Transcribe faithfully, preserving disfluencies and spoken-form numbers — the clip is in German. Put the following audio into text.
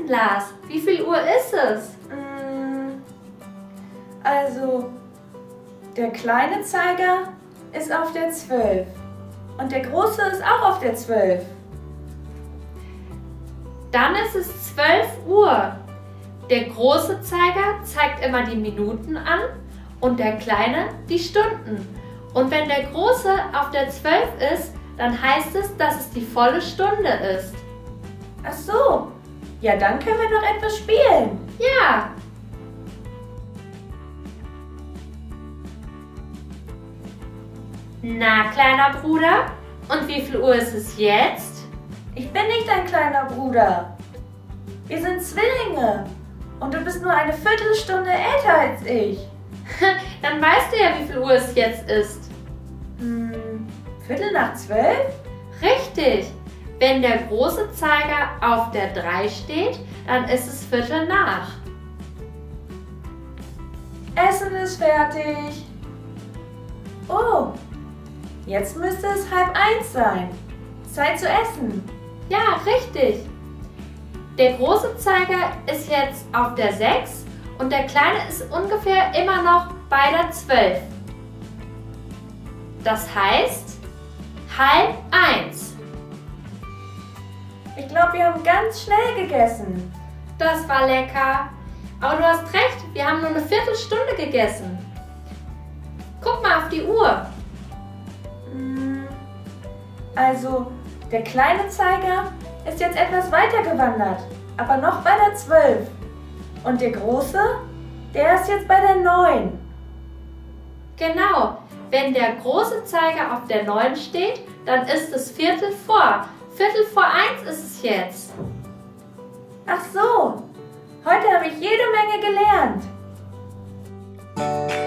Lars? Wie viel Uhr ist es? Also, der kleine Zeiger ist auf der zwölf und der große ist auch auf der zwölf. Dann ist es zwölf Uhr. Der große Zeiger zeigt immer die Minuten an und der kleine die Stunden. Und wenn der große auf der zwölf ist, dann heißt es, dass es die volle Stunde ist. Ach so, ja, dann können wir noch etwas spielen. Ja. Na, kleiner Bruder, und wie viel Uhr ist es jetzt? Ich bin nicht dein kleiner Bruder. Wir sind Zwillinge und du bist nur eine Viertelstunde älter als ich. Dann weißt du ja, wie viel Uhr es jetzt ist. Hm, Viertel nach zwölf? Richtig. Wenn der große Zeiger auf der drei steht, dann ist es Viertel nach. Essen ist fertig. Oh, jetzt müsste es halb eins sein. Zeit zu essen. Ja, richtig. Der große Zeiger ist jetzt auf der sechs und der kleine ist ungefähr immer noch bei der zwölf. Das heißt, halb eins. Ich glaube, wir haben ganz schnell gegessen. Das war lecker. Aber du hast recht, wir haben nur eine Viertelstunde gegessen. Guck mal auf die Uhr. Also, der kleine Zeiger ist jetzt etwas weiter gewandert, aber noch bei der zwölf. Und der große, der ist jetzt bei der neun. Genau, wenn der große Zeiger auf der neun steht, dann ist es Viertel vor. Viertel vor eins ist es jetzt. Ach so, heute habe ich jede Menge gelernt.